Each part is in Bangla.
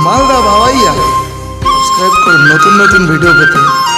মালদা বাবাইয়া সাবস্ক্রাইব করুন নতুন নতুন ভিডিও পেতে।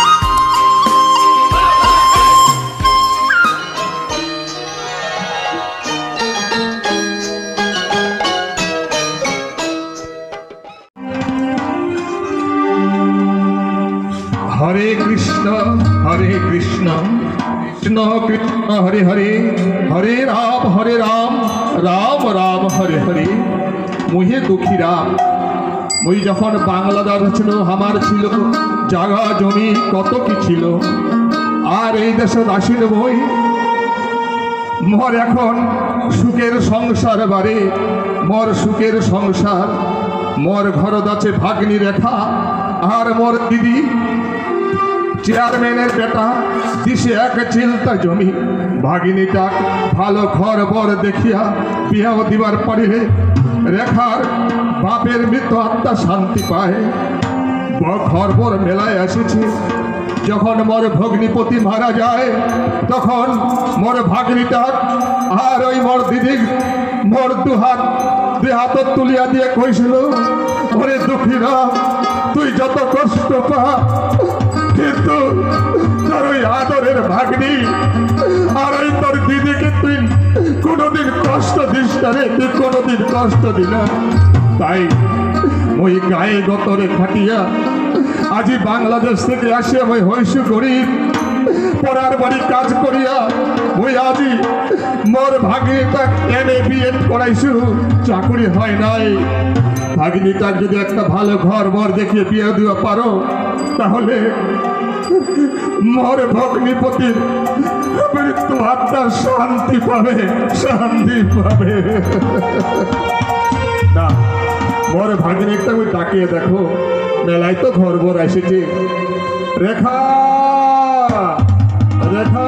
হরে কৃষ্ণ কৃষ্ণ কৃষ্ণ হরে হরে, হরে রাম রাম রাম হরে হরে। মুহে দুঃখী রাম, মুই যখন বাংলাদেশ ছিল আমার ছিল জায়গা জমি কত কি ছিল, আর এই দেশে আসিল বই মোর এখন সুখের সংসার বাড়ি, মোর সুখের সংসার। মোর ঘরত আছে ভাগ্নি রেখা আর মোর দিদি চেয়ারম্যানের বেটা, দিশে এক চিলতা জমি। ভাগিনীটা ভালো ঘর বর দেখিয়া বিয়াও দিবার পারিলে রেখার বাপের মৃত আত্মা শান্তি পায়। ঘর বর মেলায় এসেছি, যখন মোর ভগ্নিপতি মারা যায় তখন মোর ভাগ্নিটা আর ওই মোর দিদি মোর দুই হাত তুলিয়া দিয়ে কইছিল, ওরে দুঃখীরা তুই যত কষ্ট পা, কিন্তু তোর ওই আদরের ভাগ্নি আর ওই তোর দিদিকে তুই কোনোদিন কষ্ট দিস না রে, তুই কোনোদিন কষ্ট দিল। তাই ওই গায়ে গতরে খাটিয়া আজি বাংলাদেশ থেকে আসে ওই হইসু গরিব পড়ার বাড়ি কাজ করিয়া ওই আজি মোর ভাগ্নিটা এমএ বিএড করাইছু, চাকরি হয় নাই। ভাগ্নিটার যদি একটা ভালো ঘর বর দেখিয়ে বিয়ে দিতে পারো তাহলে মোর ভগ্নিপতির মৃত্যু আত্মা শান্তি পাবে, শান্তি পাবে। না, মোর ভাগ্নিটা ওই তাকিয়ে দেখো, মেলায় তো ঘর বর এসেছে। রেখা রেখা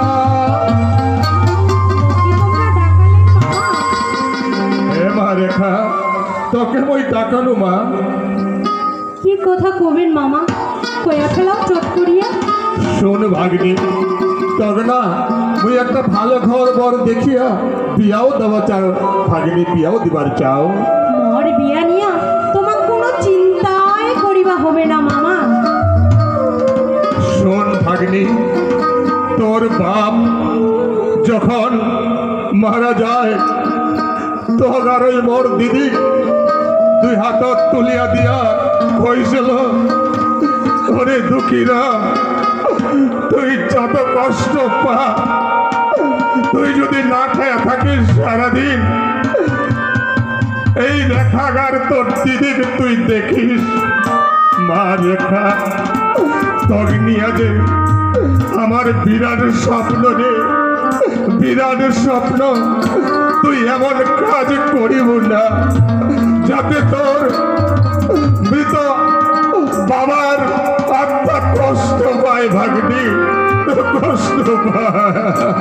হে মা রেখা, তোকে মই তাকানো মা। কি কথা কবেন মামা, কয়া ফেলাও চট করিয়া। শোন ভাগ্নি, তবে না মুই একটা ভালো ঘর বর দেখিয়া বিয়াও দেওয়া চাও। ভাগ্নি বিয়াও দিবার চাও? মোর বিয়া নিয়া তোমার কোনো চিন্তাই করিবা হবে না মামা। শোন ভাগ্নি, তোর বাপ যখন মারা যায় তোর ওই মোর দিদি দুই হাত তুলিয়া দিয়া কইছিল, ওরে দুঃখীরা তুই যত কষ্ট পা, তুই যদি না খেয়ে থাকিস সারাদিন এই রেখাগার তোর দিদিকে তুই দেখিস। মা রেখা, তোর নিয়ে যে আমার বিরাট স্বপ্ন রে, বিরাট স্বপ্ন। তুই এমন কাজ করিব না যাতে তোর মৃত বাবার আত্মা কষ্ট পায়। ভাগ্নি কষ্ট পায়।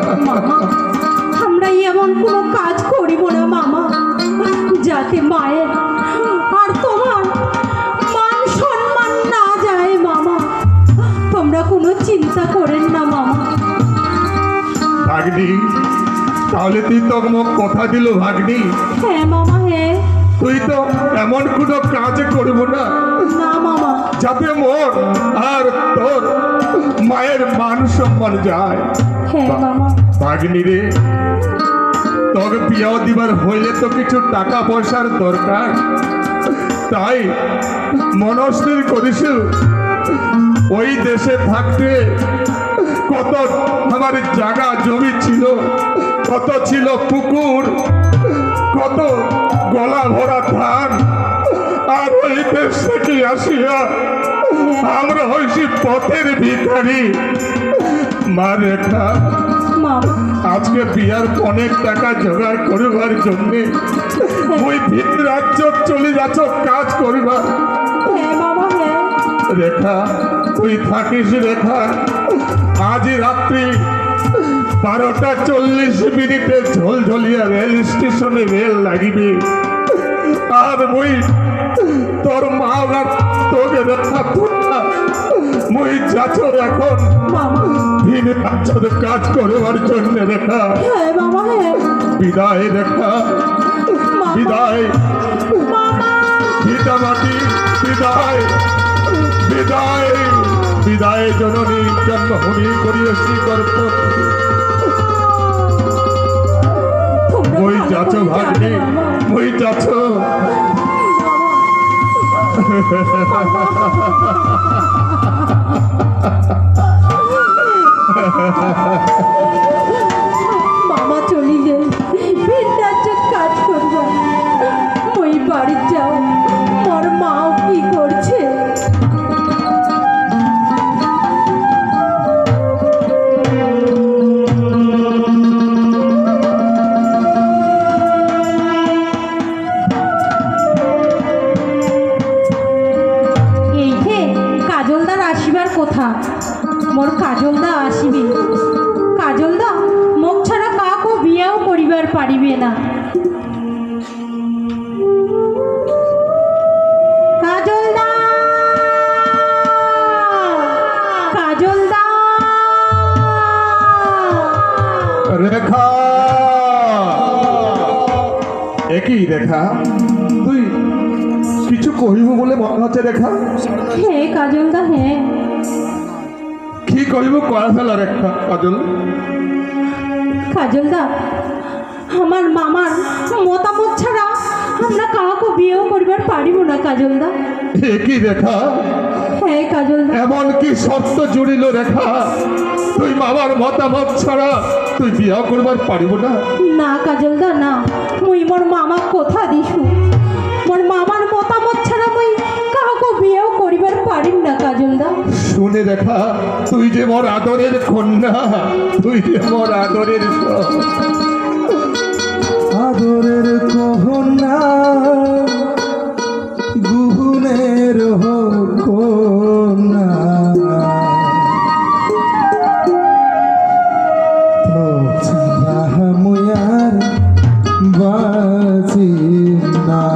আমরা এমন কোনো কাজ করিব না মামা যাতে মায়ের আর তোমার মান সম্মান না যায় মামা। তোমরা কোনো চিন্তা করেন না মামা। ভাগ্নি, তাহলে তুই তো মোক কথা দিল ভাগ্নি? হ্যাঁ মামা, হ্যাঁ। তুই তো এমন কোনো কাজ করব না না মামা, যাতে মোর আর তোর মায়ের মান সম্মান যায়। হ্যাঁ মামা। ভাগ্নি রে, তোকে বিয়াও দিবার হইলে তো কিছু টাকা পয়সার দরকার, তাই মনস্থির করিস ওই দেশে থাকতে কত আমার জায়গা জমি ছিল, কত ছিল পুকুর, কত গলা ভরা ধান, আর ওই দেশ থেকে আসিয়া আমরা হইছি পথের ভিখারি। মা রেখা, আজকে বিয়ার অনেক টাকা জোগাড় করিবার জন্যে ওই ভিন রাজ্য চলে যাচ্ছ কাজ করিবার। রেখা, তুই থাকিস রেখা, আজ রাত্রি 12টা 40 ঝলঝলিয়া রেল স্টেশনে রেল লাগিবে, আর ওই তোর মা তোকে রেখা মুই যাচ্ছ এখন ভিন রাজ্যে কাজ করবার জন্য। রেখা বিদায়, রেখা বিদায়। ভিটামাটি বিদায় বিদায় বিদায় জননী জন্মভূমি করিয়েছি গর্ব তোমরা মই ভালো যাচ্ছ করে ভাগ্নি যাবে, মামা। মই যাচ্ছ মামা চলিলে ভিন্দার কাজ করবো ওই বাড়ি যাও মোর মাও কি করছে এই যে কাজলদার আসিবার কথা মোর কাজলদা আসিবে কাজলদা মুখ ছাড়া কাকও বিয়াও করিবার পারিবে না কাজলদা কাজলদা রেখা একই রেখা তুই কিছু কহিব বলে মনে হচ্ছে রেখা হ্যাঁ কাজলদা হ্যাঁ কি কহিব কয়া ফেলা রেখা কাজল কাজলদা আমার মামার মতামত ছাড়া আমরা কাউকে বিয়েও করিবার পারিব না কাজলদা একই রেখা হ্যাঁ কাজলদা এমন কি শর্ত জুড়িল রেখা তুই মামার মতামত ছাড়া তুই বিয়া করবার পারিব না না কাজলদা না মুই মোর মামা কথা দিছু মোর মামার মতামত ছাড়া মুই কাউকে বিয়েও করিবার পারিম না কাজলদা শুনে রেখা তুই যে মোর আদরের কন্যা তুই যে মোর আদরের আদরের কহনা গুহনের কন্যা তো ছাড়া মুয়ার বাঁচি না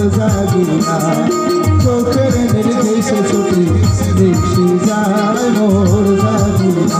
জাগিনা চোখের নির্দেশে ছুটি দেখি যায় মোর জাগিনা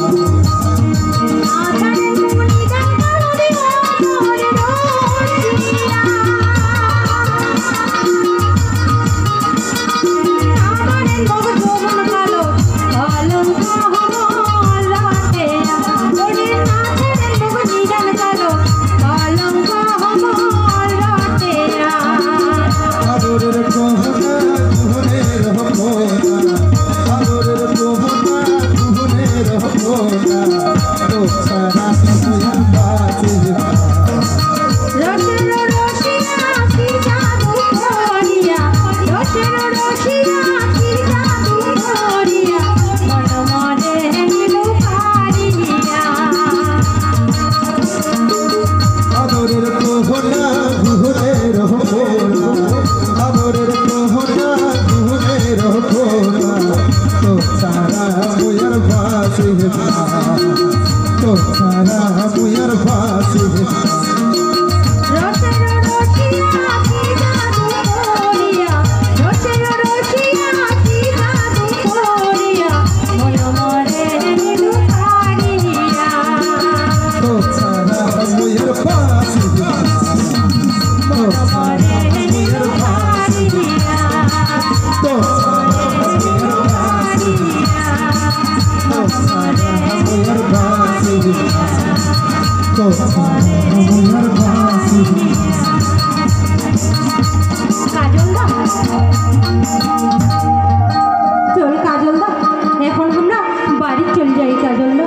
চল কাজল দা, এখন আমরা বাড়ি চলে যাই। কাজল দা,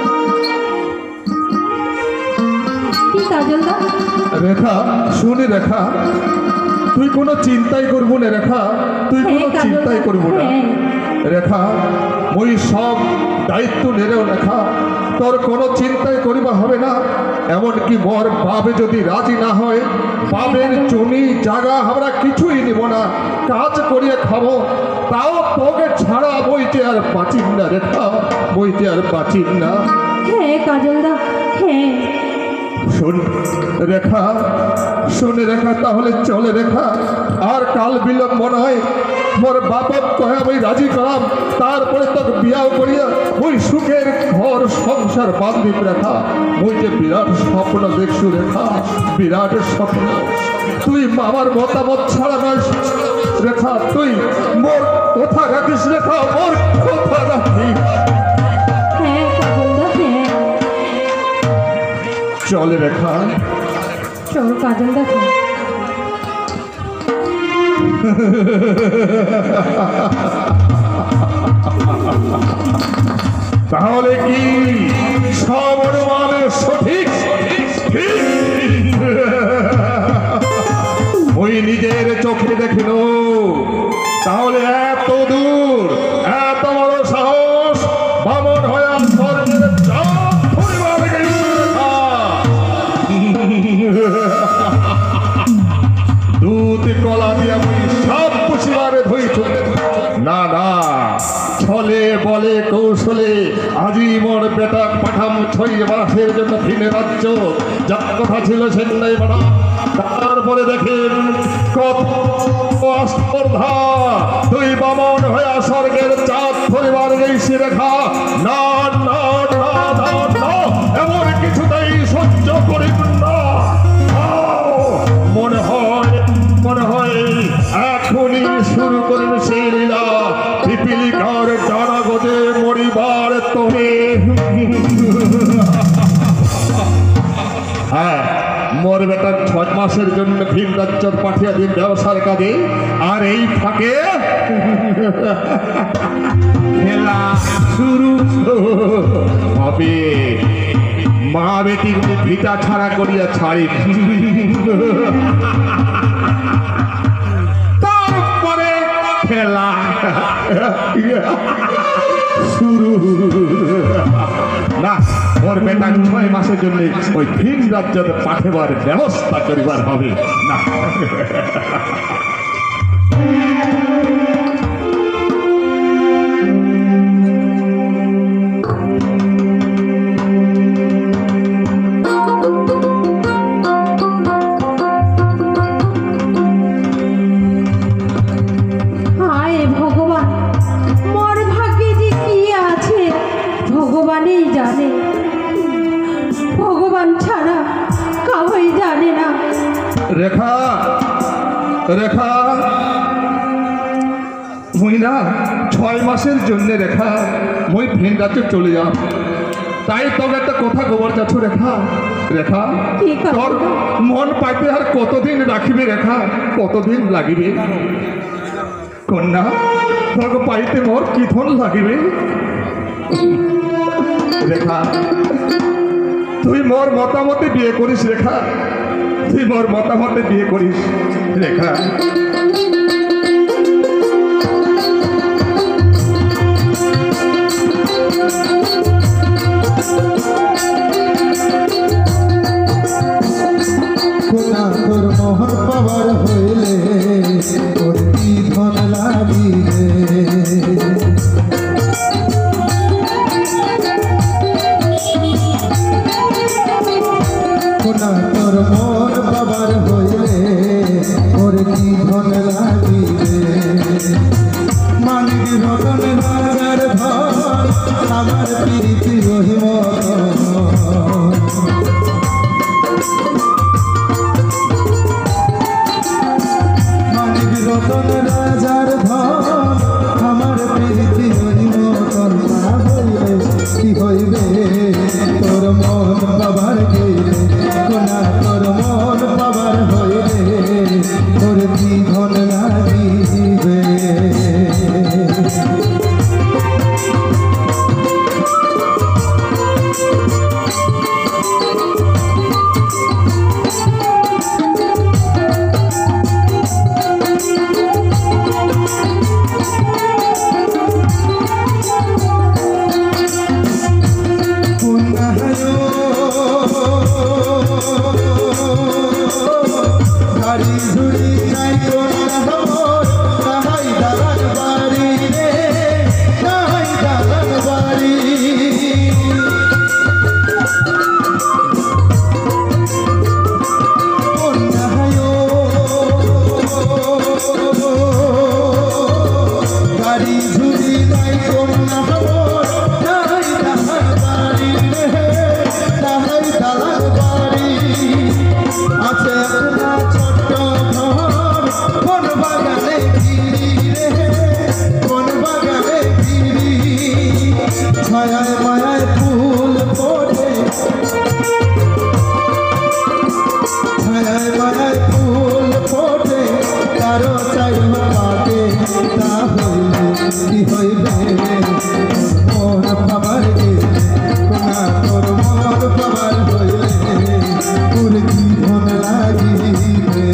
কি কাজল দা? রেখা শুনে রেখা, তুই কোনো চিন্তাই করবো না রেখা, তুই কোনো কাজল চিন্তাই দা, করবো না রেখা। ওই সব দায়িত্ব নেলেও রেখা তোর কোনো চিন্তাই করিবা হবে না। এমনকি মোর বাবে যদি রাজি না হয়, বাবের জমি জায়গা আমরা কিছুই নিব না, কাজ করিয়ে খাবো, তাও তোকে ছাড়া বইতে আর বাঁচিন না রেখা, বইতে আর বাঁচিন না। হ্যাঁ কাজল দা, হ্যাঁ। শোন রেখা, শুনে রেখা, তাহলে চলে রেখা। আর কাল বিলম্ব নয়, মোর বাপক কহে আমি রাজি করাম, তারপরে তোকে বিয়াও করিয়া ওই সুখের ঘর সংসার বান্ধিব রেখা। ওই যে বিরাট স্বপ্ন দেখছু রেখা, বিরাট স্বপ্ন। তুই মামার মতামত ছাড়া নয় রেখা, তুই মোর কথা রাখিস রেখা, মোর কথা রাখিস। হ্যাঁ কাজল দা, হ্যাঁ। চলে রেখা, চল কাজল দা, চল। তাহলে কি সব অনুমানে সঠিক? ওই নিজের চোখে দেখিল, তাহলে এত দূর এত বড় সাহস বামন হয়ে স্বর্গের চাঁদ ধরিবার গেছে রেখা। দুধ কলা দিয়া মুই সব পুষিবারে ধইছ না না, ছলে বলে কৌশলে আজীবন বেটা পাঠাম ছয় মাসের জন্য ফিরে রাজ্য, যার কথা ছিল সেটাই বাড়া। তারপরে দেখেন কত স্পর্ধা, তুই বামন হয়ে স্বর্গের চাঁদ ধরিবার গেছি রেখা। না না না না না, এমন কিছুতেই সহ্য করি না। মনে হয় এখনই শুরু করেন সেই লীলা, পিপিলিকার ডানা গজে মরিবার তবে। হ্যাঁ, মোর বেটার 6 মাসের জন্য ভিন রাজ্য পাঠিয়ে দিন ব্যবসার কাজে, আর এই ফাঁকে খেলা শুরু হবে। মা বেটি ভিটা ছাড়া করিয়া ছাড়ি, তারপরে খেলা শুরু। না, ওর বেটা 6 মাসের জন্য ওই ভিন রাজ্য পাঠাবার ব্যবস্থা করিবার হবে না। রেখা মুই না 6 মাসের জন্য রেখা মুই ভিনরাতে চলে যাব তাই তবে একটা কথা গোবর যাচ্ছ রেখা রেখা কি কথা? তোর মন পাইতে আর কতদিন রাখিবে রেখা কতদিন লাগিবে কন্যা তোর পাইতে মোর কিথন লাগিবে রেখা তুই মোর মতামতে বিয়ে করিস রেখা তুই মোর মতামতে বিয়ে করিস রেখা কোনা তোর মোহর পাবার হইলে তোর কি ধন লাগিবে কোনা তোর মোহর পাবার হইলে তোর কি ধন লাগিবে মানিক রতন রাজার ধন আমার প্রীতি রহিম রতন রাজার ধন আমার প্রীতি হইব কন্যা হইবে কি হইবে তোর মন পাবার গেলে কোনা তোর মন পাবার হইলে তোর কি ধন লাগিবে গাড়ি ঝুড়ি নাই কোনা মোর তাহাই দালান বাড়ি রে তাহাই দালান বাড়ি গাড়ি ঝুড়ি নাই কোনা মোর তাহাই দালান বাড়ি রে তাহাই দালান বাড়ি আছে একটা ছোট্ট ঘর কোন বাগানে ঘিরি রে কোন বাগানে ঘিরি ছায়ায় মায়ায় ফুল ফোটে ছায়ায় মায়ায় ফুল ফোটে কারো চাই পাতে তা হইবে কি হইবে মন পাবার গেলে কোনা তোর মন পাবার হইলে তোর কি ধন লাগিবে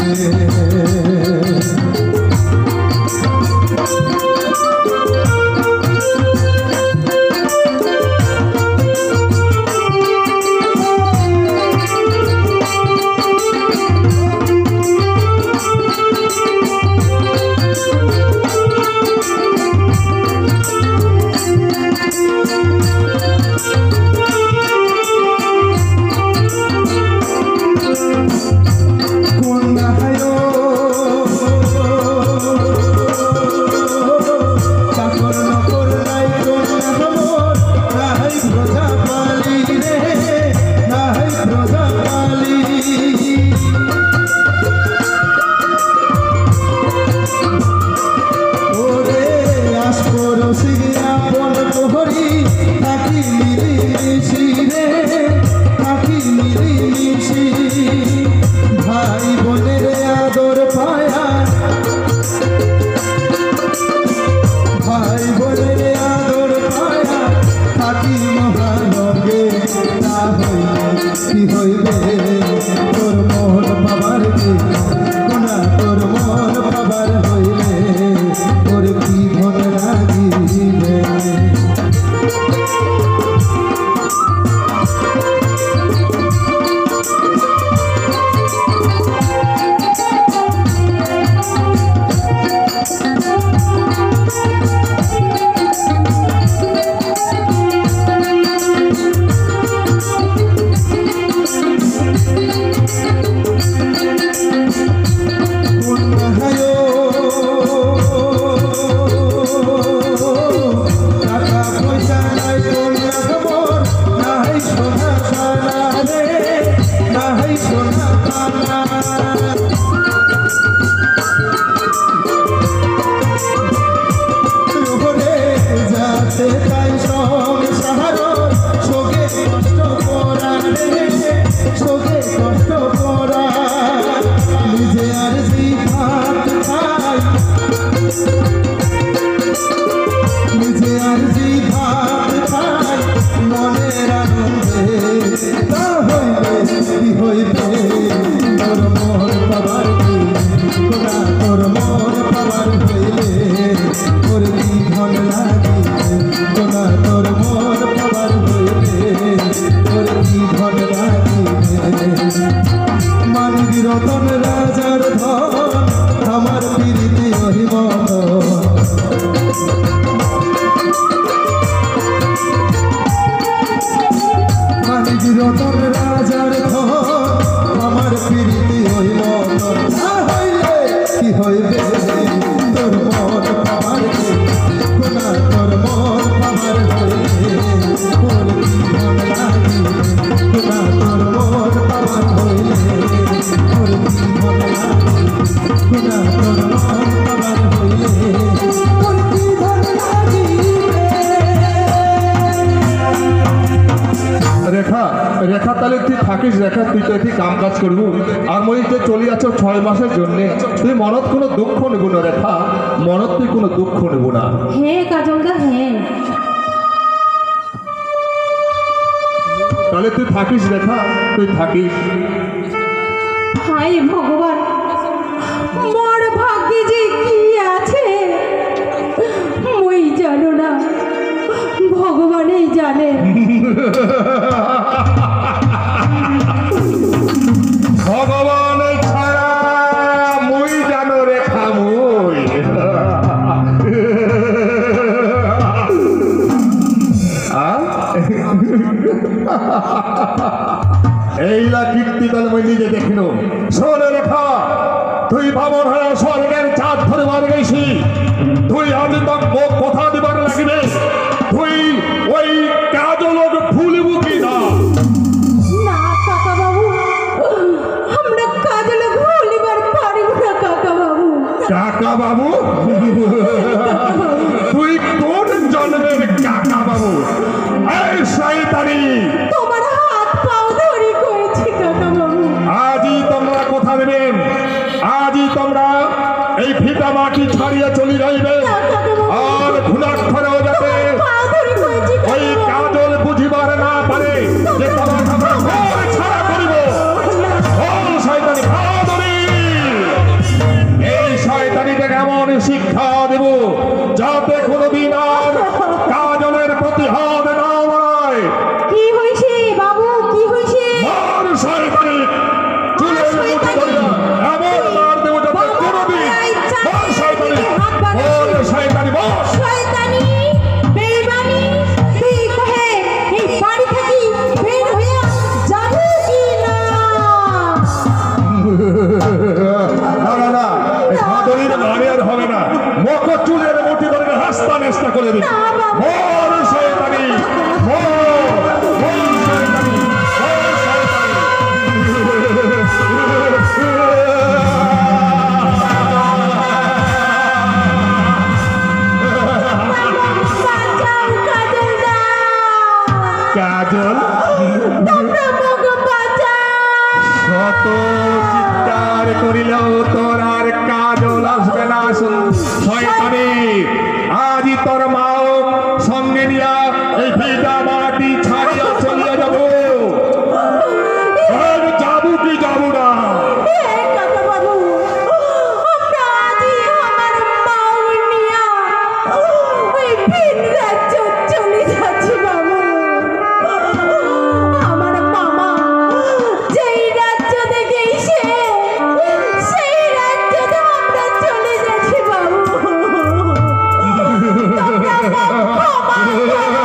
ভাই বোনের আদর পায়া ভাই বোনের আদর পায়া থাকি মহানগে তা হইবে কি হইবে তোর মন পাবার গেলে কোনা তোর মন পাবার হইলে তোর কি ধন লাগিবে থাকিস রেখা, তুই তো একটি কাম কাজ করবো আর মই যে চলে যাচ্ছ 6 মাসের জন্য, তুই মনত কোনো দুঃখ নেব না রেখা, মনত তুই কোনো দুঃখ নেব না। হ্যাঁ কাজলদা, হ্যাঁ। তাহলে তুই থাকিস রেখা, তুই থাকিস। হায় ভগবান, মোর ভাগ্যে যে কি আছে মই জানো না, ভগবানই জানে। ভগবান ছাড়া মই জানো রেখা, মই এইলা কীর্তি তাহলে মই নিজে দেখিল। শোনে রেখা, তুই বামন হয়ে স্বর্গের চাঁদ ধরবার গেছি, তুই আমি তোর মুখ কথা দিবার লাগিবে, তুই ওই কাজলক ভুলব কি না? না কাকা বাবু, আমরা কাজল ভুলিবার পারিব না কাকা বাবু। কাকা বাবু? তুই কোন জন্মের কাকা বাবু? এই শয়তানি, তোমার হাত পাও ধরি করেছি কাকা বাবু। আজই তোমরা কথা দেবেন, আজই তোমরা এই ভিটা মাটি ছাড়িয়ে চলে যাইবে, আর ঘুণাক্ষরেও যাতে পাও ধরি করেছি ওই কাজল বুঝিবার না পারে যে তোমার আমরা ঘর ছাড়া করিব। ও শয়তানি, ভাদরি, এই শয়তানিটাকে এমন শিক্ষা দেব যাতে কোনোদিন আর কাজলের প্রতি হাত না বাড়ায়। কি হইছে বাবু, কি হইছে? মার শয়তানি, চুলের মুঠি ধরিয়া এমন মার দেব যাতে কোনোদিন। মার শয়তানি, মার শয়তানি, মার। শয়তানি, বেঈমানি, তুই কহে এই বাড়ি থেকে বের হইয়া যাবো কি না? না না না, এই ভাদরির মারে আর হবে না, মুখ চুলের মুঠি ধরে হাসতা নেস্তা করে দিবি। না বাবু। মোর শয়তানি, মোর শয়তানি, মোর বাঁচাও কাজলদা, কাজল, তোমরা আমাকে বাঁচাও। শত চিৎকার করিলেও তোর আর কাজল আসবে না। শয়তানি, আজই তোর মাও সঙ্গে নিয়া এই ভিটা মাটি ছাড়িয়া চলিয়া যাব। যাবো কি যাবো না? এই কাকা বাবু, আমরা আজই আমার মাও নিয়া ওই ভিন রাজ্য চলে যাচ্ছি বাবু। আমার মামা যেই রাজ্য থেকে এসে সেই রাজ্যতে আমরা চলে যাচ্ছি বাবু। তোমরা ক্ষমা করো।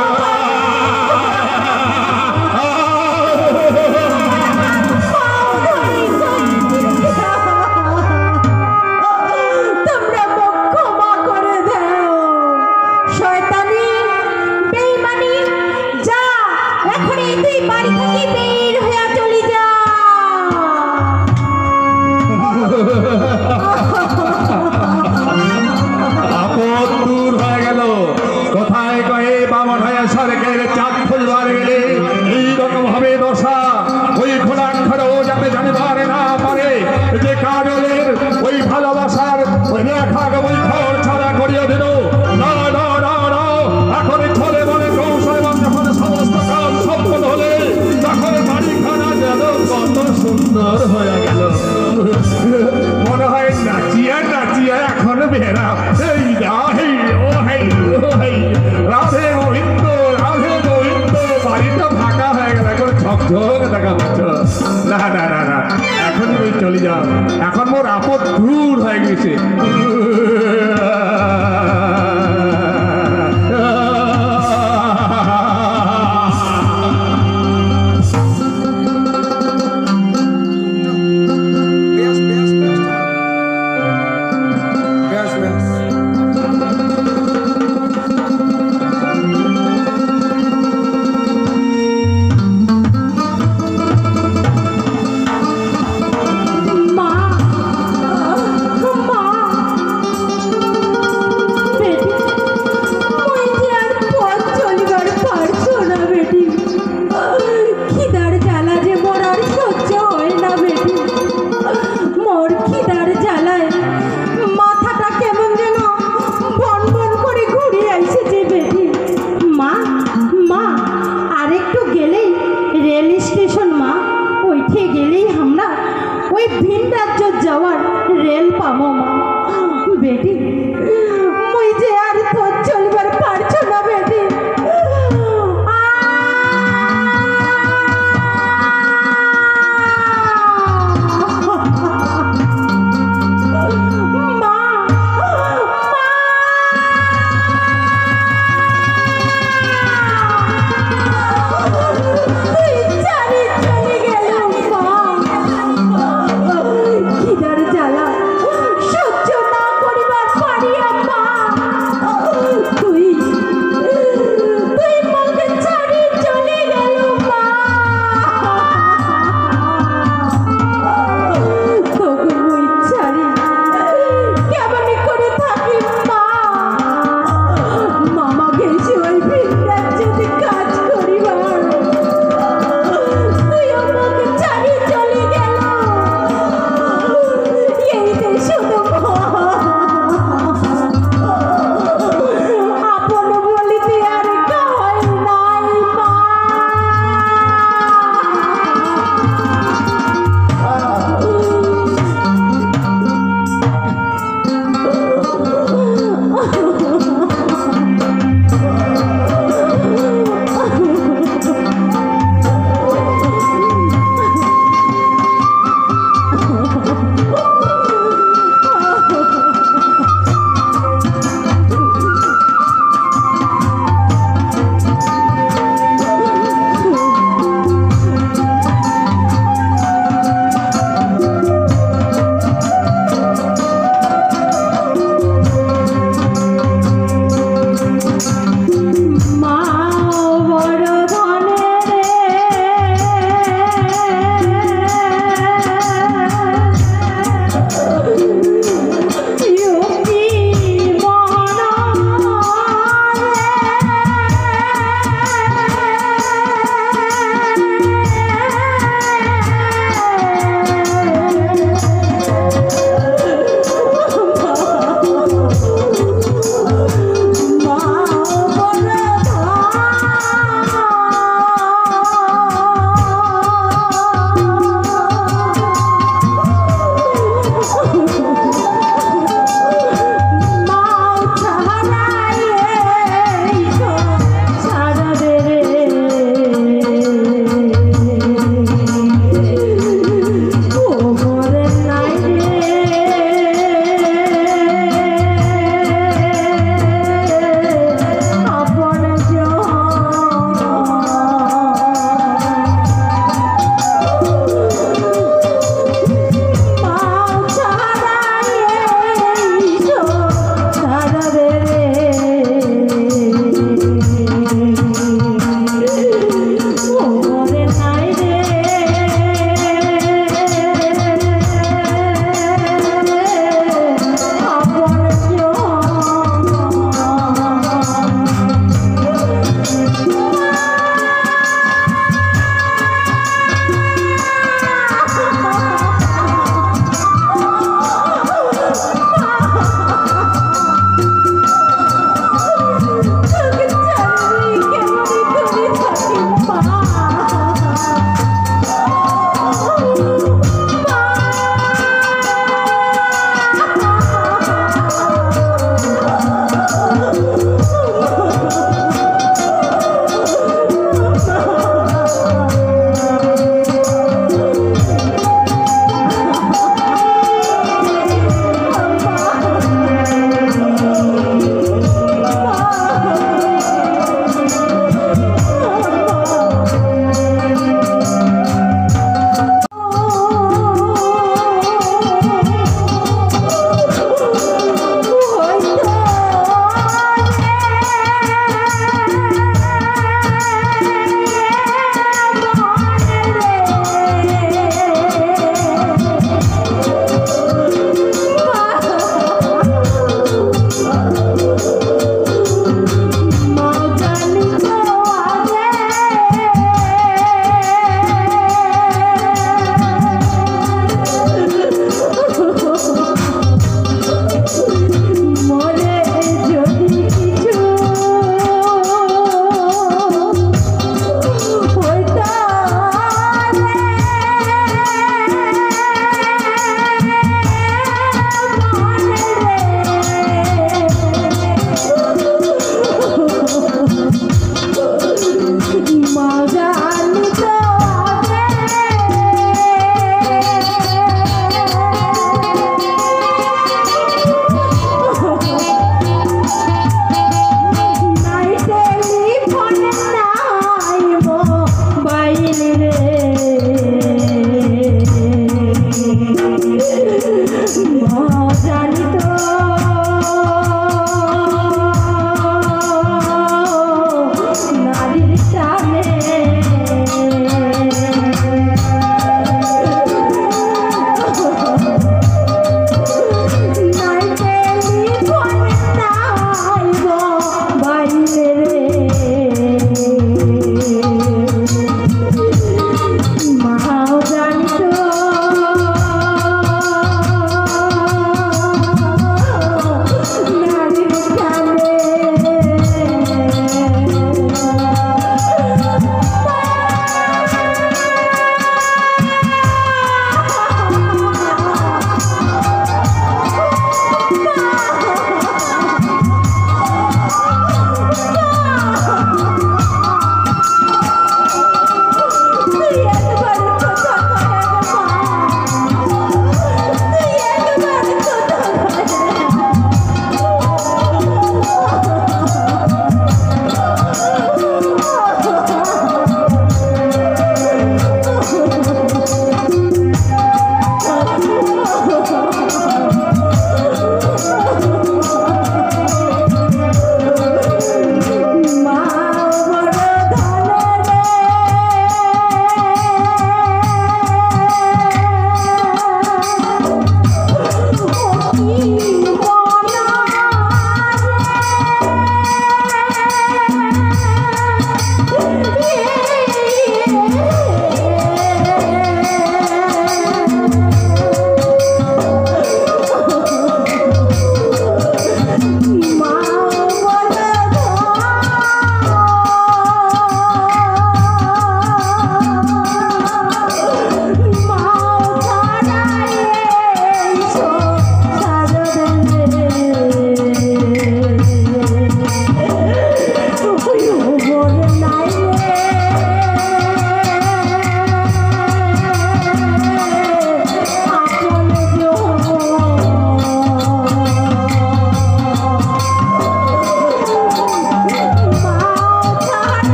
তোমরা মুখ ক্ষমা করে দাও। শয়তানি, বেঈমানি, যা এখনই তুই বাড়ি থেকে বের হইয়া চলে যা। আপদ দূর হয়ে গেল, কোথায় কয়ে বামন হয়ে স্বর্গের চাঁদ খুলবার গেলে এইরকম হবে দশা। ওই ঘোড়াক্ষরেও যাতে জানিবার না পারে যে কাজলের ওই ভালোবাসার ওই রেখাকে ওই ঘর ছাড়া করিয়া দিল। না না না না, এখন ছলে বলে কৌশল এবং যখন সমস্ত কাজ সফল হলে তখন বাড়িখানা যেন কত সুন্দর হয়ে গেল। মনে হয় নাচিয়া নাচিয়া এখন বেরা। এই যা, হেই ও হেই ও হেই, রাধে গোবিন্দ রাধে গোবিন্দ, বাড়িটা ফাঁকা হয়ে গেল, এখন ঝকঝক দেখা পাচ্ছ। না না না না, এখন ওই চলে যাও, এখন মোর আপদ দূর হয়ে গেছে। মা, মা, বেটি মুই যে আর পথ চলবার পারছো না বেটি খিদার জ্বালা সহ্য না করিবার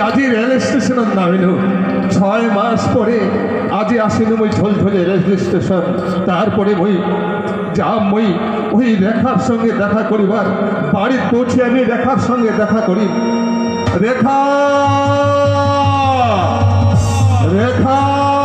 আজি রেল স্টেশনের নামিল 6 মাস পরে আজি আসিল মই ঝোলঝোলে রেল স্টেশন তারপরে মই যাম ওই রেখার সঙ্গে দেখা করিবার বাড়ি পৌঁছে আমি রেখার সঙ্গে দেখা করি রেখা রেখা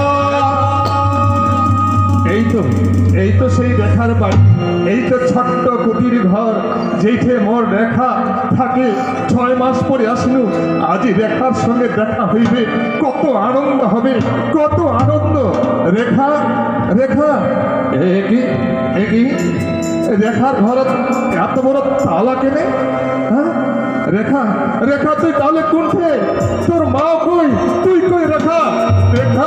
এই তো সেই রেখার বাড়ি এই তো ছোট্ট কুটির ঘর যেইঠে মোর রেখা থাকে 6 মাস পরে আসিল আজি রেখার সঙ্গে দেখা হইবে কত আনন্দ হবে কত আনন্দ রেখা রেখা এগি রেখার ঘর এত বড় তালা কেনে হ্যাঁ রেখা রেখা তুই তাহলে কোনঠে তোর মা কই তুই কই রেখা রেখা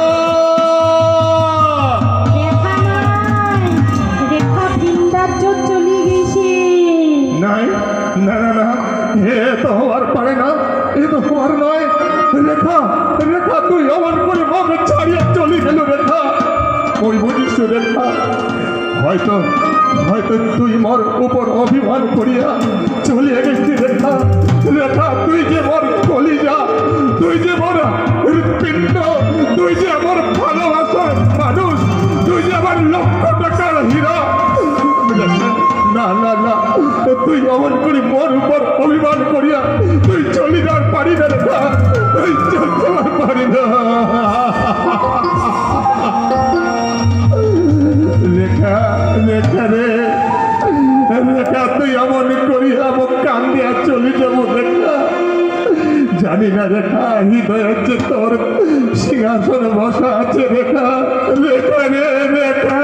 নাই না না না এ তো হওয়ার পারে না এ তো হওয়ার নয় রেখা রেখা তুই অমন করে মাকে ছাড়িয়ে চলে গেল রেখা ওই বুঝিস রেখা হয়তো হয়তো তুই মোর উপর অভিমান করিয়া চলে গেছি রেখা রেখা তুই যে মোর কলিজা তুই যে মোর হৃৎপিণ্ড তুই যে আমার ভালোবাসার মানুষ তুই যে আমার লক্ষ টাকার হীরা না না না তুই অমন করে মোর উপর অভিমান করিয়া তুই চলে যাওয়ার পারি না রেখা তুই চলতে পারি না রেখা রেখা রে রেখা তুই এমন করিয়া আমার কান দিয়া চলে যাবো রেখা জানি না রেখা হৃদয় হচ্ছে তোর সিংহাসনে বসা আছে রেখা রেখা রে রেখা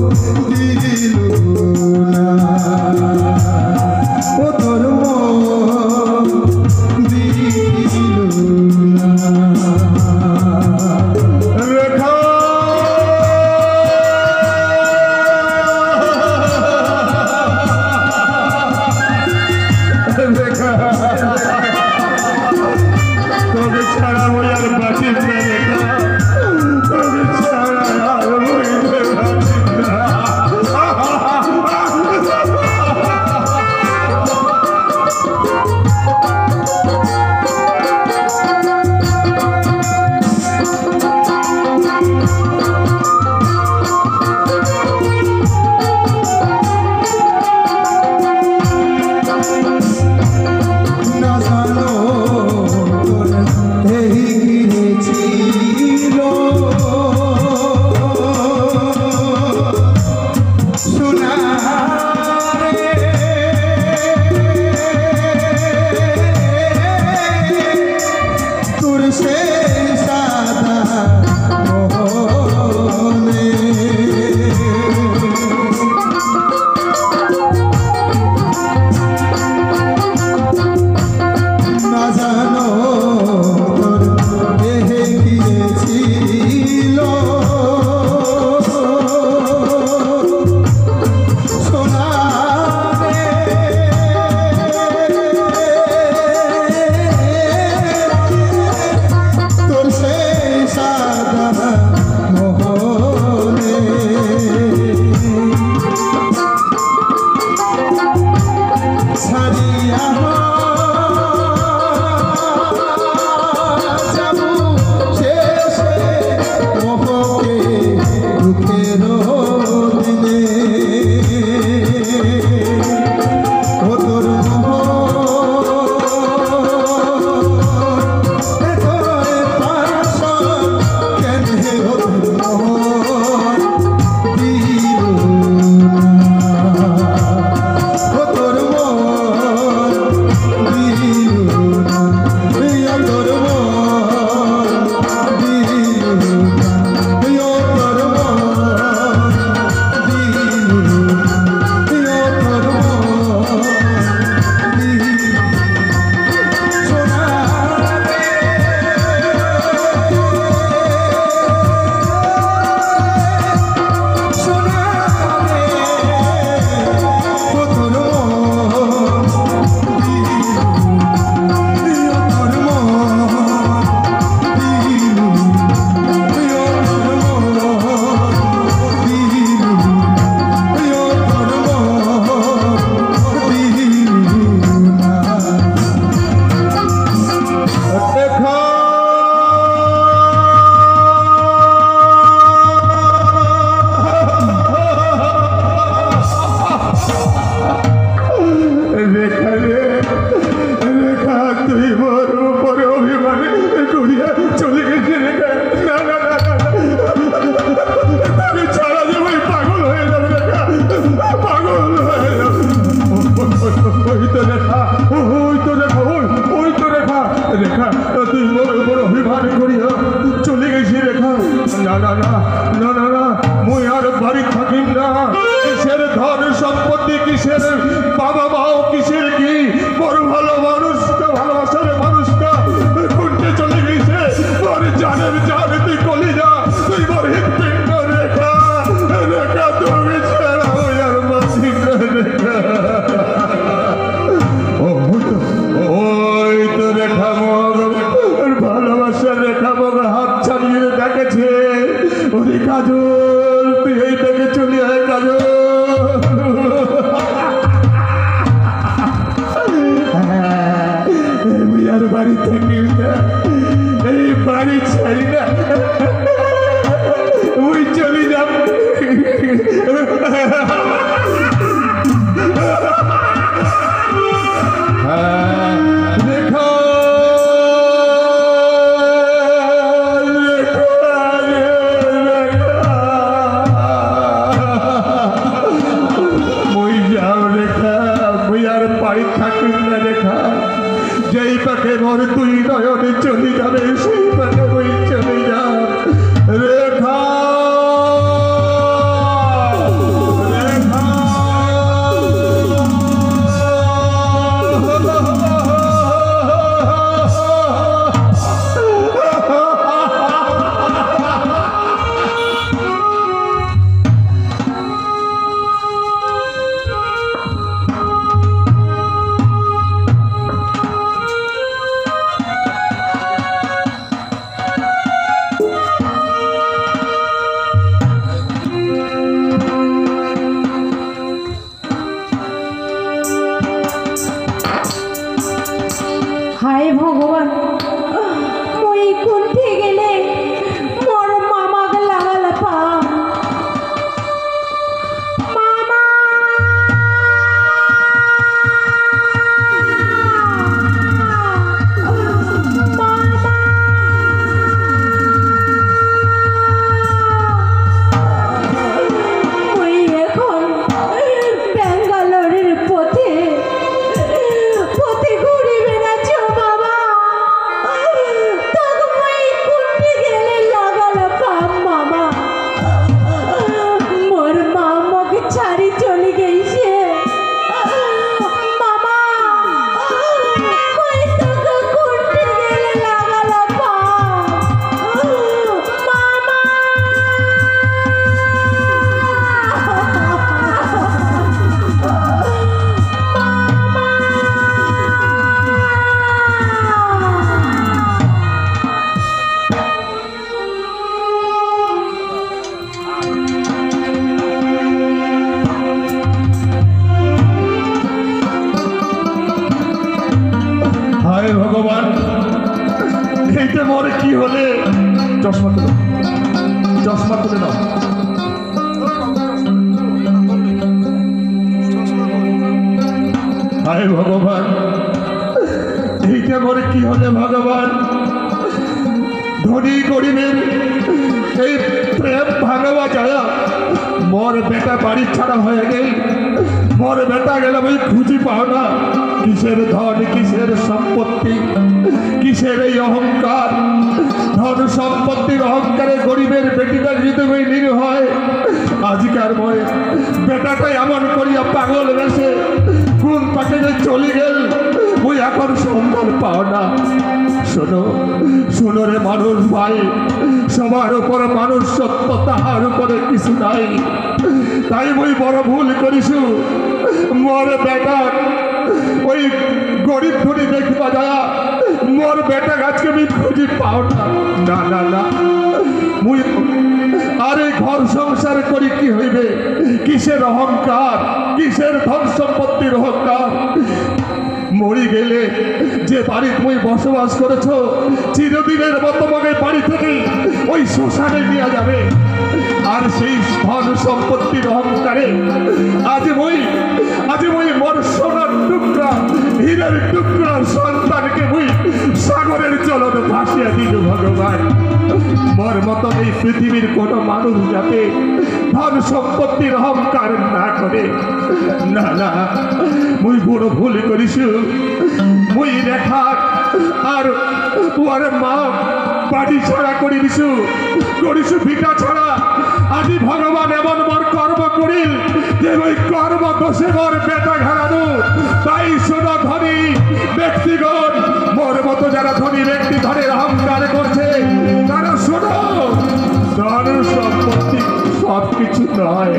দিল না ও তোর মন দিল না রেখা তোকে ছাড়া ওই আর বাঁচিস না রেখা তোকে ছাড়া আর বইতে পারছিস না না জানো তোর এই গিরেছিল সোনারে তোর সে সাদা মোহনে না জানো তোর দেহে গিয়েছিল সোনারে তোর সেই সাদা মোহনে ছাড়িয়া যাবো শেষে মোহকে দুঃখের দিনে ও তোর কেন ও তোর দিল ও তোর রেখা রে রেখা তুই মোর উপরে অভিমান করিয়া চলে গেছি রেখা না না না আমি ছাড়া যে ওই পাগল হয়ে যাবে রেখা পাগল হয়ে যাবে ওই তো রেখা ওই তো রেখা ওই তো রেখা রেখা তুই মোর উপর অভিমান করিয়া চলে গেছি রেখা না না না না না না মুই আর বাড়ি থাকিম না কিসের ধন সম্পত্তি কিসের বাবা মাও কিসের কি বড় ভালো মানুষটা ভালোবাসার মানুষটা কোনটা চলে গেছে তোর জানের জানে তুই কলি যা তুই বড় হৃৎপিণ্ড রেখা রেখা তুমি ছাড়া ওই আর বাঁচি না রেখা ওই তো রেখা মগ ভালোবাসার রেখা মগ হাত ছাড়িয়ে দেখেছে ওরে কাজল তুই এইটাকে চলে আয় কাজল আর বাড়ি থাকি না এই বাড়ি ছাড়ি না ওই চলে যাব রেখা মই যাও রেখা মই আর বাড়ি থাকিম না রেখা যেই পাখে ঘর তুই নয়নে চলে যাবে সেই পাখে ওই চলে যাব রেখা ছাড়ি চলে গেছে মামা ওই তোকে কোনটি গেলে লাগালা পা মামা হায় ভগবান, এইটা মরে কি হলে? চশমা তুলে, চশমা তুলে নাও। হায় ভগবান, এইটা মরে কি হলে ভগবান? ধনী গরিবের এই প্রেম ভাঙাবা যায়, মোর বেটা বাড়ি ছাড়া হয়ে গেল, মোর বেটা গেল ওই খুঁজি পাও না। কিসের ধন, কিসের সম্পত্তি, কিসের এই অহংকার? ধন সম্পত্তির অহংকারে গরিবের বেটিটা হৃদয় নির হয়। আজকার মরে বেটাটাই এমন করিয়া পাগল বেশে কোন পাকে যে চলে গেল, ওই এখন সন্ধান পাও না। শোনো শোনো রে মানুষ ভাই, সবার উপরে মানুষ সত্য, তাহার উপরে কিছু নাই। তাই ওই বড় ভুল করিস, মরে বেটা ওই গরিব ধনী দেখবা যায়, মোর বেটা গাছকে আমি খুঁজি পাও না। না না না, মুই আরে ঘর সংসার করি কি হইবে? কিসের অহংকার, কিসের ধন সম্পত্তির অহংকার? মরি গেলে যে বাড়ি তুমি বসবাস করেছ, চিরদিনের মতো মনে বাড়ি থেকে ওই শ্মশানে নিয়ে যাবে। আর সেই ধন সম্পত্তির অহংকারে আজ মই মোর সোনার টুকরা, হীরের টুকরা সন্তানকে মই সাগরের জলদ ভাসিয়া দিল। ভগবান, মোর মতো এই পৃথিবীর কোনো মানুষ যাতে ধন সম্পত্তির অহংকার না করে। না না, মুই বড় ভুল করিস। মুই রেখা আর ওর মা বাড়ি ছাড়া করে দিছু, করিস ভিটা ছাড়া। আজি ভগবান এমন মোর কর্ম করিল যে ওই কর্ম দোষে মোর বেটা ঘাড়ানো। তাই শোনো ধনী ব্যক্তিগণ, মোর মতো যারা ধনী ব্যক্তি ধনের অহংকার করছে, তারা শোনো, ধন সম্পত্তি সব কিছু নয়।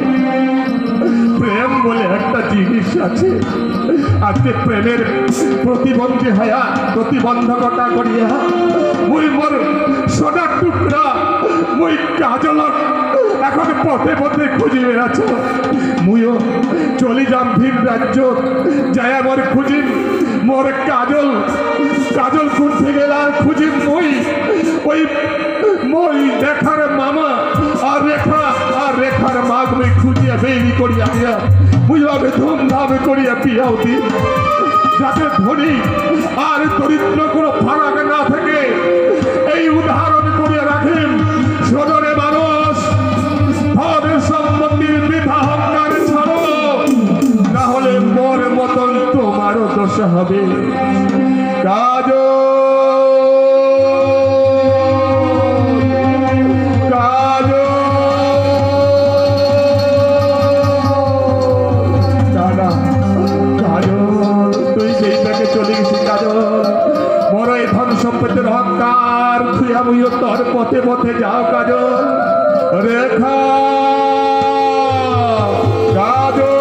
প্রেম বলে একটা জিনিস আছে। আজকে প্রেমের প্রতিবন্ধী হয়া, প্রতিবন্ধকতা করিয়া মুই মোর সোনার টুকরা, মুই কাজলক এখন পথে পথে খুঁজি বেড়াচ্ছ। মুইও চলি যাম ভিন রাজ্য, যায় মোর খুঁজি মোর কাজল। কাজল কোনতে গেল আর খুঁজি ওই রেখার মামা আর রেখার মাগ মুই খুঁজিয়া বেরি করিয়া দিয়া বুঝাবে ধুমধাম করিয়া পিয়াও দি, যাতে ধনী আর দরিদ্র কোনো ফারাক না থাকে। এই উদাহরণ করিয়া রাখেন। সদরে মানুষ, ধন সম্পত্তির বৃথা অহংকার ছাড়ো, না হলে মোর মতন তোমারও দশা হবে। কাজ সম্পত্তির অহংকার খুঁয়া মুইও তোর পথে পথে যাও কাজল। রেখা কাজল,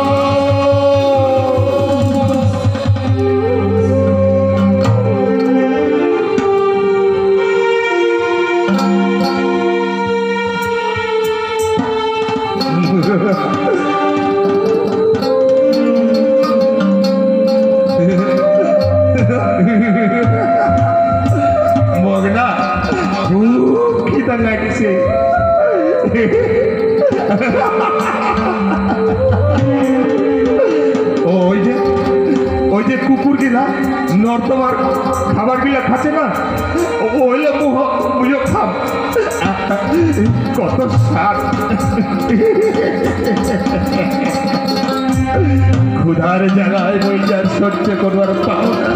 মগনা খিদা লাগিছে। ওই যে কুকুর গিলা নর্দমার খাবার গিলা খাচ্ছে না, ওইলে মুইও খাম। কত স্বাদ। ক্ষুধার জায়গায় বইটার সহ্য করবার পাও না।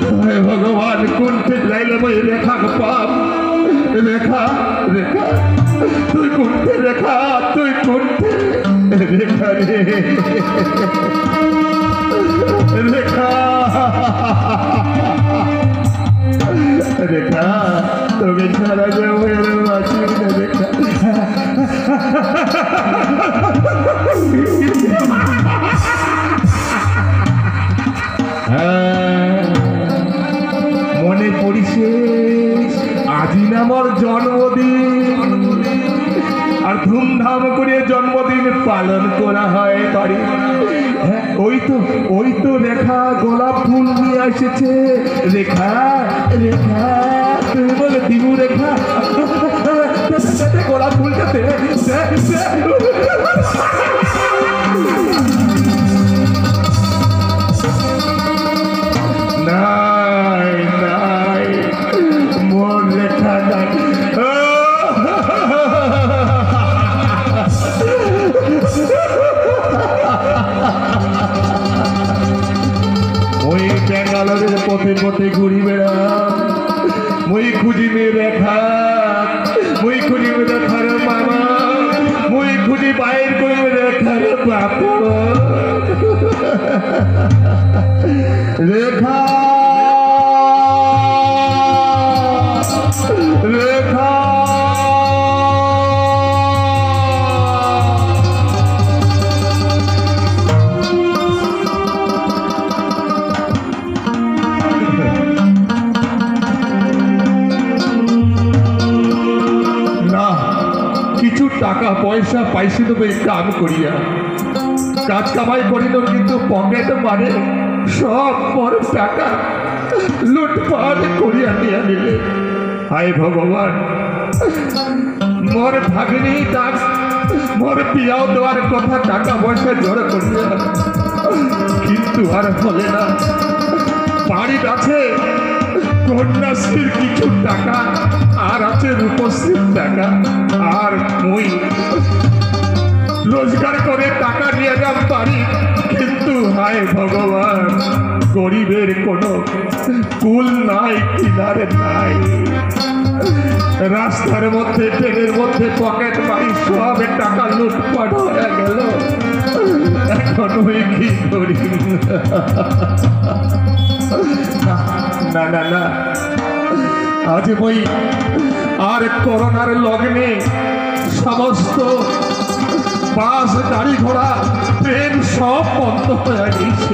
ভগবান কোন ঠিক লাইলে বই রেখা পাপ। রেখা রেখা তুই কোনতে রেখা, তুই কোনতে রেখা রে রেখা রেখা, তোকে ছাড়া যাবো এরকম আছি না রেখা। মনে পড়িছে আজি আমার জন্মদিন, আর ধুমধাম করে জন্মদিন পালন করা হয় বাড়ি। ওই তো রেখা গোলাপ ফুল নিয়ে এসেছে। রেখা রেখা, তুমি বলে দিবু রেখা, গোলাপ ফুলটাতে নাই নাই, মোর রেখা নাই। ওই ব্যাঙ্গালোরের পথে পথে ঘুরি বেড়াম, মই খুঁজিবে রেখা, মই খুঁজিবে রেখার মামা, মই খুঁজি বাইর করবে রেখার বাপ। রেখা রেখা, কিছু টাকা পয়সা পাইছিল কাম করিয়া, কাজ কামাই করিল, কিন্তু পকেট মারে সব মোর টাকা লুটপাট করিয়া নিয়া নিলে। হায় ভগবান, মোর ভাগ্নি তার মোর বিয়াও দেওয়ার কথা টাকা পয়সা জড়ো করিয়া, কিন্তু আর হলে না। বাড়ির আছে কন্যাশ্রীর কিছু টাকা, আর আছে রূপশ্রীর টাকা, আর মই রোজগার করে টাকা নিয়ে যাম পারি, কিন্তু হায় ভগবান, গরিবের কোনো কুল নাই, কিনারে নাই। রাস্তার মধ্যে ট্রেনের মধ্যে পকেট মারি সব টাকা লুটপাট হয়ে গেল। এখন ওই কি করি? না না না, আজ বই আর করোনার লগ্নে সমস্ত বাস গাড়ি ঘোড়া ট্রেন সব বন্ধ হয়ে গেছে।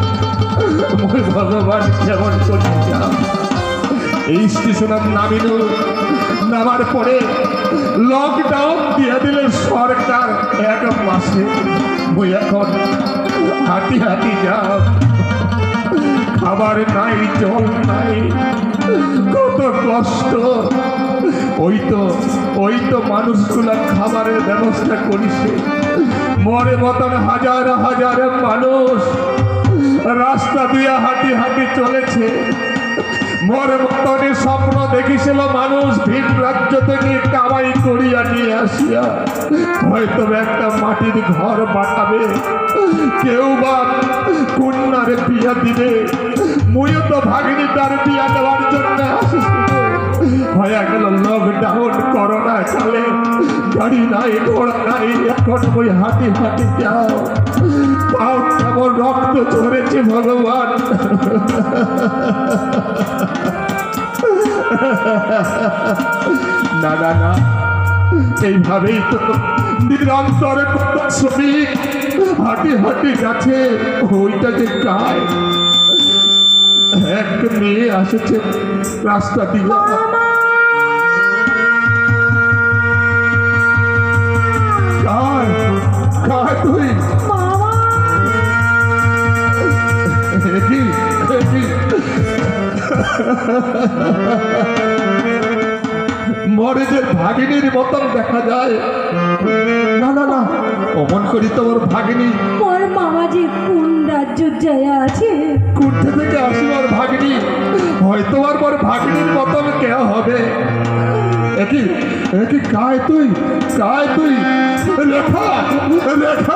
ভগবান কেমন করে যাব? এই স্টেশনে নামিল, নামার পরে লকডাউন দিয়ে দিলে সরকার এক মাসে। বই এখন হাঁটি হাঁটি যাব, খাবার নাই, জল নাই, কত কষ্ট। ওই তো মানুষগুলা খাবারের ব্যবস্থা করেছে। মরে মতন হাজার হাজার মানুষ রাস্তা দিয়ে হাঁটি হাঁটি চলেছে। মরে মতনে স্বপ্ন দেখিছিল মানুষ ভিন রাজ্য থেকে কামাই করিয়া নিয়ে আসিয়া হয়তো একটা মাটির ঘর বানাবে, কেউ বা কন্যার বিয়া দিবে। মুইও তো ভাগিনী তার বিয়া দেওয়ার জন্য আসিছিল। হয়ে গেল লকডাউন, করোনা কালে গাড়ি নাই, ঘোড়া নাই, এখন ওই হাঁটি হাঁটি যাও। পাও কেমন রক্ত ঝরেছে ভগবান। না না না, এইভাবেই তো নিরন্তর শ্রমিক হাঁটি হাঁটি যাচ্ছে। ওইটা যে গায় এক মেয়ে আসেছে রাস্তা দিয়ে, তুই মরে যে ভাগিনীর মতন দেখা যায়। না না না, অমন করি তোমার ভাগিনী। মোর মামা যে কোন রাজ্য যায় আছে, কোথা থেকে আসি ওর ভাগিনী? হয়তো আর মোর ভাগিনীর মতন কে হবে? একই একই কায় তুই, কায় তুই? লেখা লেখা,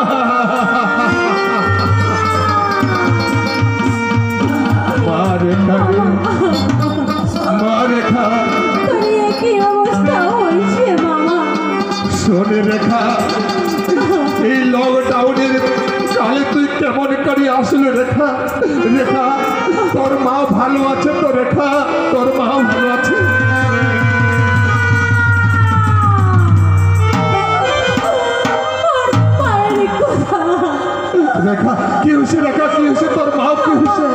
মা রেখা, মা রেখা, কি অবস্থা হয়েছে মামা? লকডাউনের কালে তুই কেমন করে আসলো রেখা? রেখা, তোর মা ভালো আছে তো? রেখা, তোর মা ভালো আছে? মায়ের কথা রেখা, কি হয়েছে? রেখা, কি হয়েছে? তোর মা কি হয়েছে?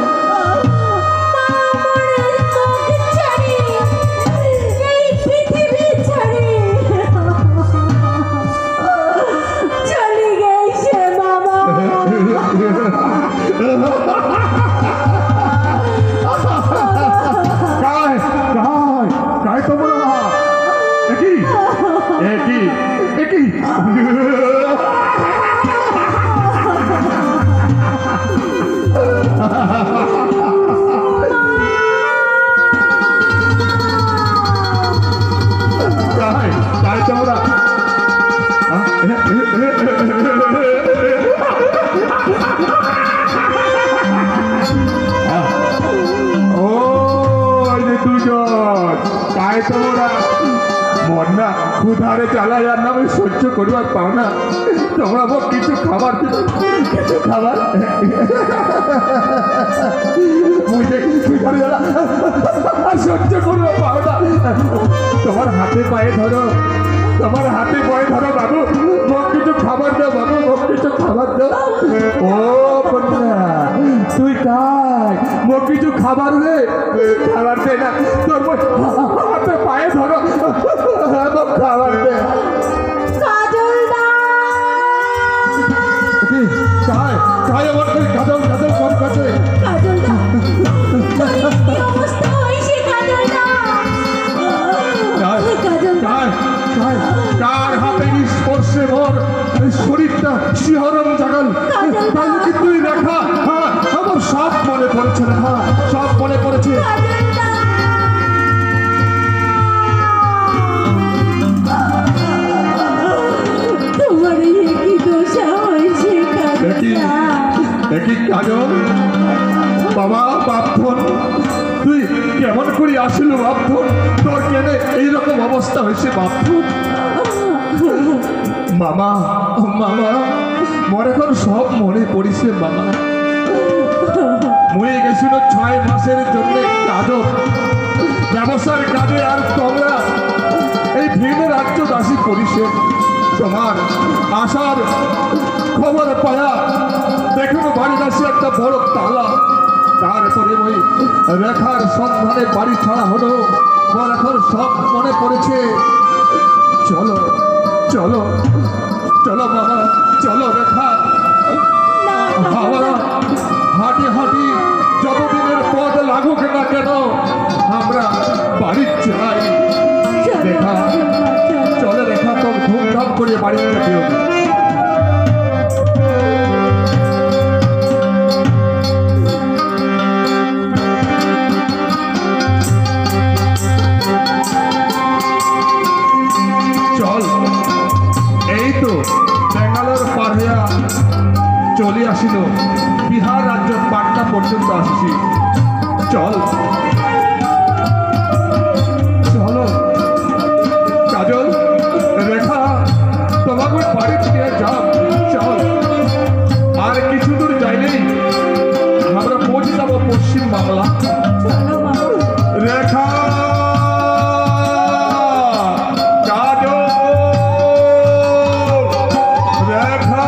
काय তোমরা? একই একই একই काय তোমরা? ও দুজন काय তোমরা? মন্না ক্ষুধারে চালা যার নামে সহ্য করবার পাও না, তোমরা কিছু খাবার দিবে? কিছু খাবার ক্ষুধারে জ্বালা আর সহ্য করবার পাও না, তোমার হাতে পায়ে ধরো, তোমার হাতে পায়ে ধরো বাবু, মোক কিছু খাবার দাও বাবু, মোক কিছু খাবার দাও। ও কন্যা তুই কাই, মোক কিছু খাবার দে। খাবার দে না, তোর হাতে পায়ে ধরো, মোক খাবার দে। কাই কাই আমার কাজল কাজল কোন কাছে? কার হাতের স্পর্শে মোর শরীরটা শিহরণ জাগাল? তাহলে কি তুই রেখা? হ্যাঁ, আমার সব মনে পড়েছে রেখা, সব মনে পড়েছে। একই কাজল বাবা, বাপন তুই কেমন করে আসিল? বাপন তোর কেন এইরকম অবস্থা হয়েছে? বাপন মামা, মামা মোর এখন সব মনে পড়িছে মামা। মরে গেছিল 6 মাসের জন্য কাজল ব্যবসার কাজে, আর তোমরা এই ভিন্ন রাজ্য দাসী করিছে। তোমার আসার খবর পায়া দেখুন বাড়ির কাছে একটা বড় তালা, তারপরে ওই রেখার সন্ধানে বাড়ি ছাড়া হলো। ওর এখন সব মনে পড়েছে। চলো চলো চলো বাবা, চলো রেখা, আমরা হাঁটি হাঁটি যতদিনের পথ লাগুক না কেন আমরা বাড়ি যাই। রেখা চলে, রেখা তোর ধুমধাম করে বাড়িতে বেরো। চল, এই তো ব্যাঙ্গালোর পার হইয়া চলে আসিল, বিহার রাজ্য পাটনা পর্যন্ত আসছি। চল চলো কাজল, রেখা তোমাকে বাড়ি থেকে যাও। চল, আর কিছু দূর যাইলেই আমরা পৌঁছে যাবো পশ্চিম বাংলা। রেখা, কাজল, রেখা,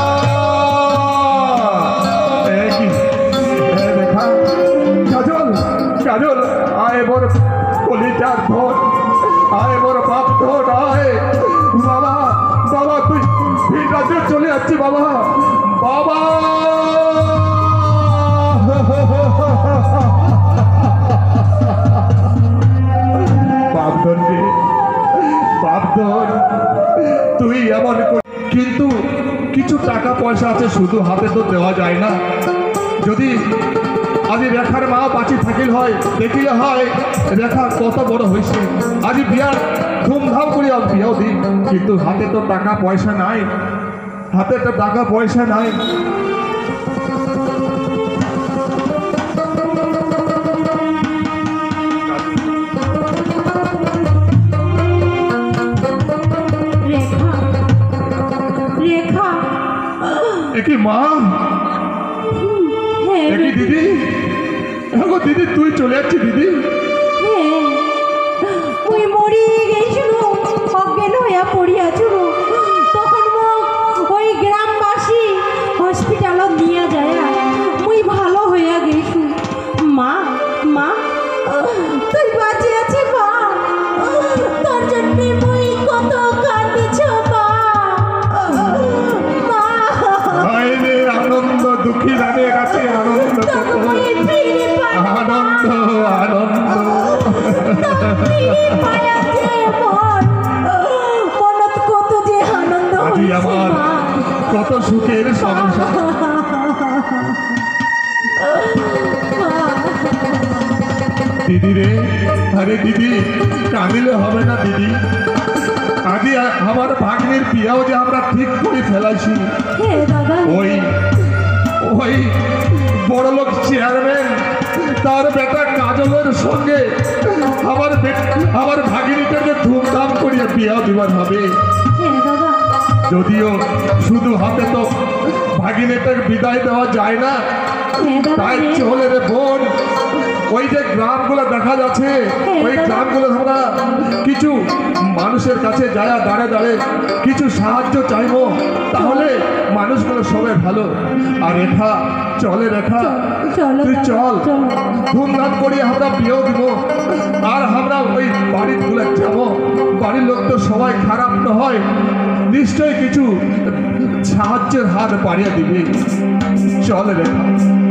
রেখা, কাজল, কাজল আয় মোর কলিজার ধন, আয় মোর বাপ ধন, আয় বাবা, বাবা তুই ভিন রাজ্যে চলে যাচ্ছি বাবা, বাবা। বাপধন রে, বাপধন তুই এমন, কিন্তু কিছু টাকা পয়সা আছে, শুধু হাতে তো দেওয়া যায় না। যদি আজ রেখার মা বাঁচি থাকিল হয়, দেখিলে হয় রেখা কত বড় হয়েছে, আজ বিয়ার ধুমধাম করে বিয়াও দিন, কিন্তু হাতে তো টাকা পয়সা নাই, হাতে তো টাকা পয়সা নাই। রেখা, রেখা একই মা, হ্যাঁ একই দিদি, গো দিদি তুই চলে যাচ্ছি দিদি? হ্যাঁ ওই মরি গেছিল, অজ্ঞান হইয়া পড়িয়াছিল, তখন ওই গ্রামবাসী হসপিটালত নিয়ে যায়, মুই ভালো হইয়া গেছু। মা মা তুই বাঁচে আছি মা, তোর জন্য মুই কত কাঁদিছ মা। মা হয়নি আনন্দ, দুঃখী রানের কাছে আনন্দ কত, মুই ফিরে পাই আনন্দ আনন্দ। ফিরে পায়া যে মনত কত যে আনন্দ আজি হইছে আমার মা। কত সুখের সংসার। দিদি রে, আরে দিদি কাঁদিলে হবে না দিদি, আজি আমার ভাগ্নের বিয়াও যে আমরা ঠিক করে ফেলাইছি। হে দাদা ওই ওই বড়লোক চেয়ারম্যান তার বেটা কাজলের সঙ্গে আমার ভাগিনীটাকে ধুমধাম করিয়া বিয়া দিবার হবে। হে দাদা যদিও শুধু হাতে তো ভাগিনীটাকে বিদায় দেওয়া যায় না, হে দাদা তাই চলে রে বোন, ওই যে গ্রামগুলো দেখা যাচ্ছে, ওই গ্রামগুলো আমরা কিছু মানুষের কাছে যায় দাঁড়ে দাঁড়ে কিছু সাহায্য চাইবো, তাহলে মানুষগুলো সবাই ভালো। আর রেখা চলে, রেখা চলো তুই দাদা, চল, চলো। ধুমধাম করি আমরা বিয়েও দিব। আর আমরা ওই বাড়িগুলো যাবো, বাড়ির লোক তো সবাই খারাপ তো হয়, নিশ্চয়ই কিছু সাহায্যের হাত বাড়িয়ে দিবি। চল রেখা।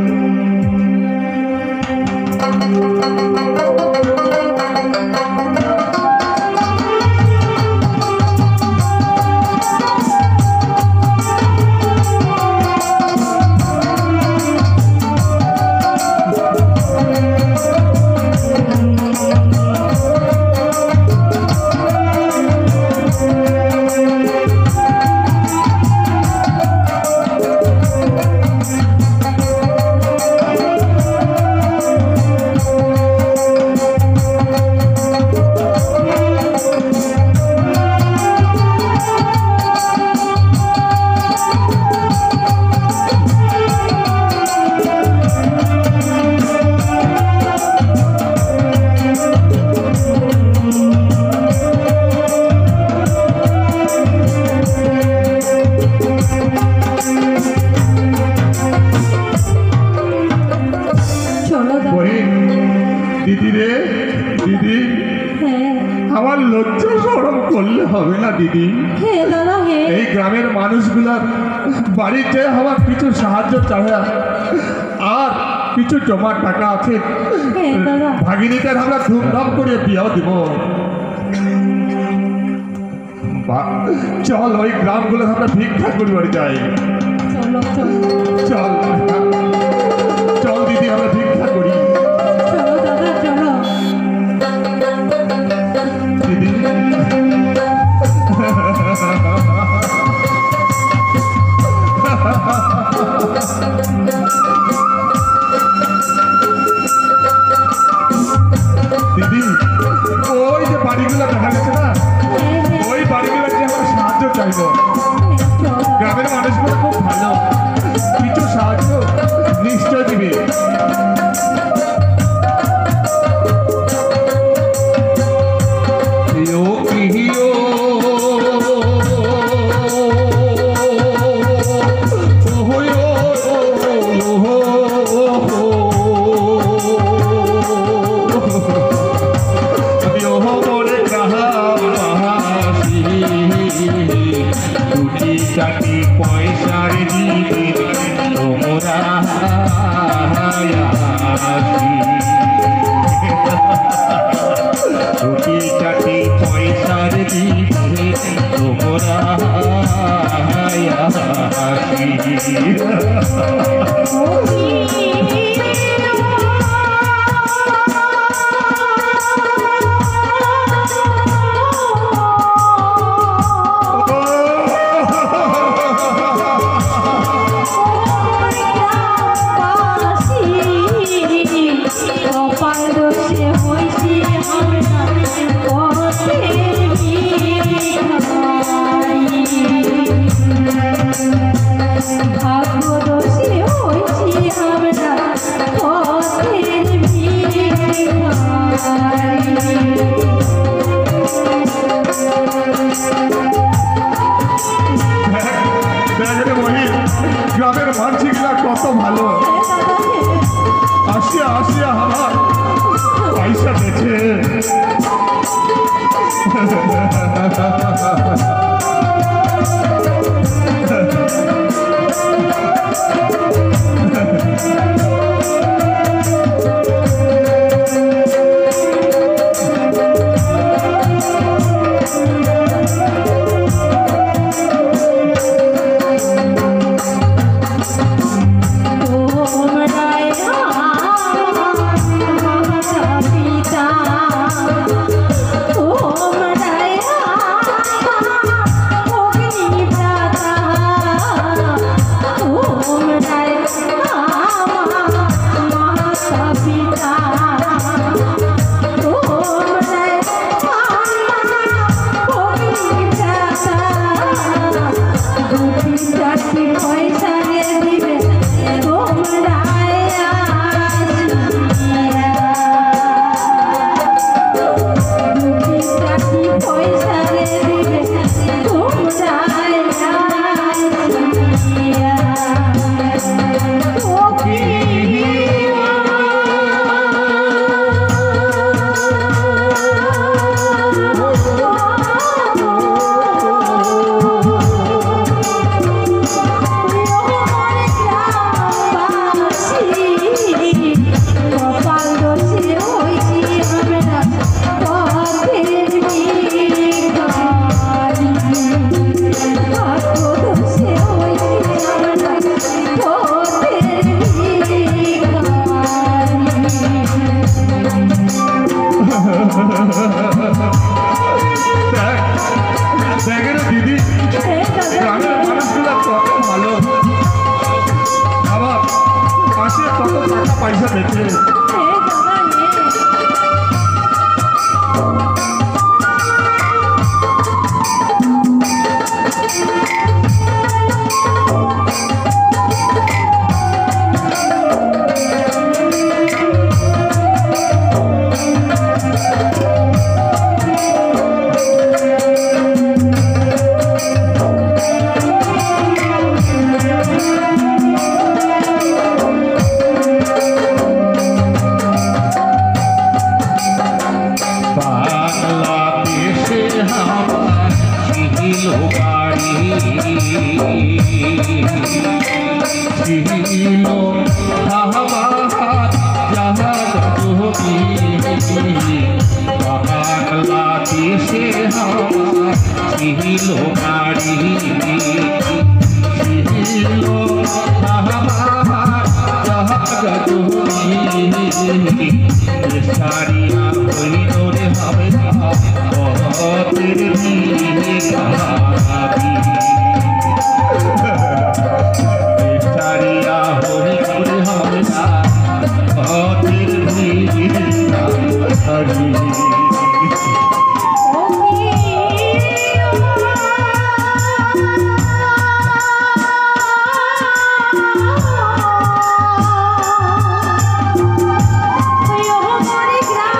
চলো দাদা। ওই দিদি রে, দিদি হ্যাঁ আমার লজ্জা সরম করলে হবে না দিদি। হে দাদা হে এই গ্রামের মানুষগুলার বাড়িতে আমার কিছু সাহায্য চায়, আর কিছু জমা টাকা আছে, হে দাদা ভাগিনীটার আমরা ধুমধাম করে বিয়াও দিব। চল ওই গ্রামগুলো আমরা ভিক্ষা করিবার যাই। চলো চলো চল চল দিদি, আমরা ভিক্ষা করি। চলো দাদা চলো। দিদি দিদি ওই যে বাড়িগুলো দেখা যাচ্ছে না, হ্যাঁ হ্যাঁ ওই বাড়িগুলোকে আমরা সাহায্য চাইবো। চলো গ্রামের মানুষগুলো খুব ভালো, কিছু সাহায্য নিশ্চয় দিবে। চাটি পয়সার দিবে তোমরা ছুটি চাটি পয়সার দিবে তোমরা Thank you. ভাগ্য দোষে হয়েছি আমরা পথের ভিখারি। দেখে মহিন গ্রামের মানসিকরা কত ভালো, আসিয়া আসিয়া আমার পয়সা দেখে তোমরাই আমার মাতা পিতা, তোমরাই আমার অগ্নিদাতা, তোমরাই আমার মাতা পিতা, তোমরাই আমার অগ্নিদাতা। দুটি চারটি পয়সা দিবে তোমরাই আসিয়া, দুটি চারটি পয়সা দিবে তোমরাই আসিয়া। কপাল দোষে হয়েছি আমরা পথের ভিখারি, ভাগ্য দোষে হয়েছি আমরা পথের দেখে রে দিদি গ্রামের মানুষগুলো কত ভালো, আবার পাশে কত টাকা পয়সা দেখে বাংলাদেশে আমার ছিল বাড়ি, ছিল আমার জাহাজ জমি। বাংলাদেশে আমার ছিল বাড়ি, ছিল আমার জাহাজ জমি। সারিয়া হইল রে হবে না পথের ভিখারি, সারিয়া হইল রে হবে না পথের ভিখারি। গ্রাম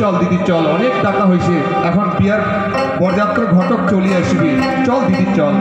চল দিদি চল, অনেক টাকা হয়েছে, এখন বিয়ার বরযাত্রার ঘটক চলে আসবে, চল দিদি চল।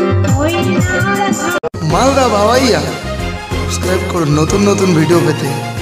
মালদা বাবাইয়া সাবস্ক্রাইব করুন নতুন নতুন ভিডিও পেতে।